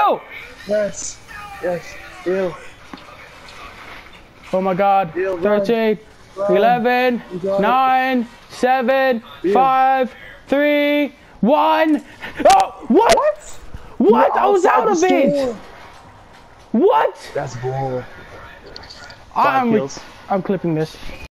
Deal! Yes. Yes. Deal. Oh my god. Deal, 13, run. 11, You got 9, 7, Deal. 5, 3, 1. Oh, what? What? I was out of it. What? That's bull. 5 kills. I'm clipping this.